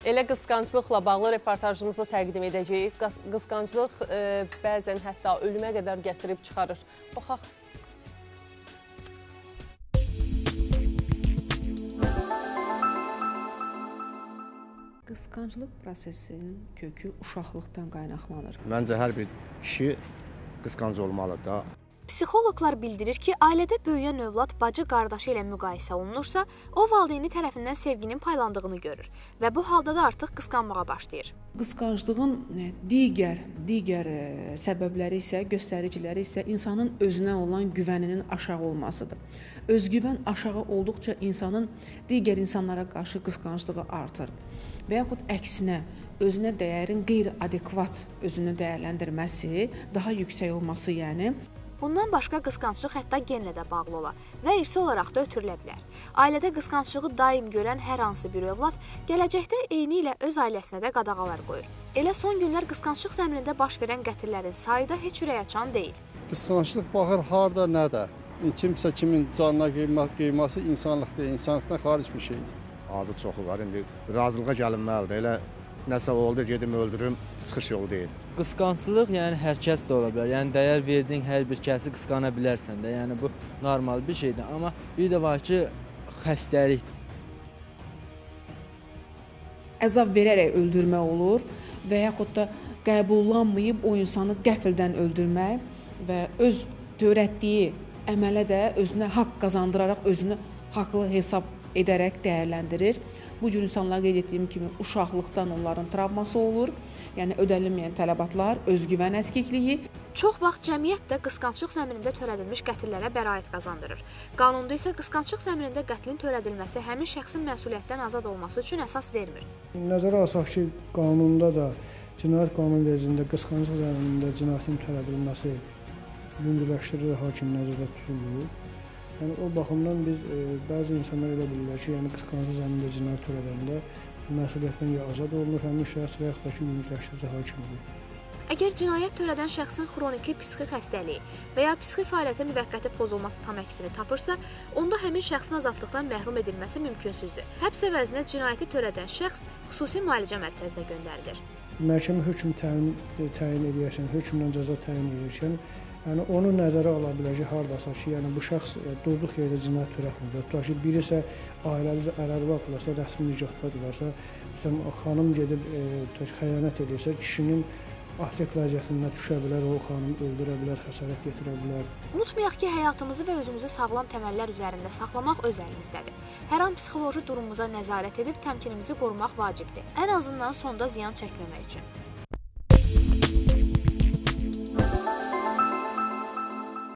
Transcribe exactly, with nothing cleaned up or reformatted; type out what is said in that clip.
Elə qısqanclıqla bağlı reportajımızı təqdim edəcəyik. Qısqanclıq e, bəzən hətta ölümə qədər gətirib çıxarır. Baxaq. Qısqanclıq prosesinin kökü uşaqlıqdan qaynaqlanır. Məncə hər bir kişi qısqanc olmalıdır da. Psixoloqlar bildirir ki, ailədə böyüyən övlad bacı-qardaşı ilə müqayisə olunursa, o valideyni tərəfindən sevginin paylandığını görür və bu halda da artıq qısqanmağa başlayır. Qısqanclığın digər, digər səbəbləri isə, göstəriciləri isə insanın özünə olan güvəninin aşağı olmasıdır. Özgüvən aşağı olduqca insanın digər insanlara qarşı qısqanclığı artır və yaxud əksinə özünə dəyərin qeyri-adekvat özünü dəyərləndirməsi, daha yüksək olması yəni. Bundan başqa qısqanclıq hətta genlə də bağlı olar və irsi olaraq da ötürülə bilər. Ailədə qısqanclığı daim görən hər hansı bir övlad gələcəkdə eyni ilə öz ailəsinə də qadağalar qoyur. Elə son günlər qısqanclıq zəminində baş verən qətillərin sayı da heç ürək açan deyil. Qısqanclıq baxır harda, nədə. Kimsə kimin canına qıyması insanlıqdır, insanlıqdan xaric bir şeydir. Azı çoxu var, indi razılığa gəlinməlidir. Elə nəsə oldu, gedim öldürüm, çıxış yolu deyil. Qısqanclıq, yəni hər kəs də ola bilər. Yəni dəyər verdiyin hər bir kəsi qısqana bilərsən də. Yəni bu normal bir şeydir. Amma bir də var ki, xəstəlikdir. Əzab verərək öldürmə olur və yaxud da qəbullanmayıb o insanı qəfildən öldürmək və öz törətdiyi əmələ də özünə haqq qazandıraraq özünü haqlı hesab edərək dəyərləndirir. Bu cür insanlar qeyd etdiyim kimi uşaqlıqdan onların travması olur, yəni ödənilməyən tələbatlar, özgüvən əskikliyi. Çox vaxt cəmiyyət də qısqanclıq zəminində törədilmiş qətillərə bəraət qazandırır. Qanunda isə qısqanclıq zəminində qətlin törədilməsi həmin şəxsin məsuliyyətdən azad olması üçün əsas vermir. Nəzərə alsaq ki, qanunda da, cinayət qanunvericiliyində qısqanclıq zəminində cinayətin törədilməsi yüngülləşdirilir, hakim nəzərdə tutulur. Yəni o baxımdan biz e, bəzi insanlar elə bilirlər ki, yəni qısqanclıq zəminində cinayət törədəndə məsuliyyətdən ya azad olunur həmin şəxs və yaxud da ki, yüngülləşdirici hakim olur. Əgər cinayət törədən şəxsin xroniki psixi xəstəliyi və ya psixi fəaliyyətin müvəqqəti pozulması tam əksini tapırsa, onda həmin şəxsin azadlıqdan məhrum edilməsi mümkünsüzdür. Həbs əvəzinə cinayəti törədən şəxs xüsusi müalicə mərkəzinə göndərilir. Məhkəmə hökm təyin, təyin edərkən, hökmdən cəza təyin edərkən, yəni onu nəzərə ala bilər ki, hardasa ki, yəni bu şəxs durduq yerdə cinayət törətmir. Tutaq ki, biri isə ailəli ər-arvadlarsa, rəsmi nikahdadılarsa, xanım gedib e, xəyanət edirsə, kişinin affekt vəziyyətində düşə bilər, o xanımı öldürə bilər, xəsarət yetirə bilər. Unutmayaq ki, həyatımızı və özümüzü sağlam təməllər üzərində saxlamaq öz əlimizdədir. Hər an psixoloji durumumuza nəzarət edib təmkinimizi qorumaq vacibdir. Ən azından sonda ziyan çəkməmək üçün.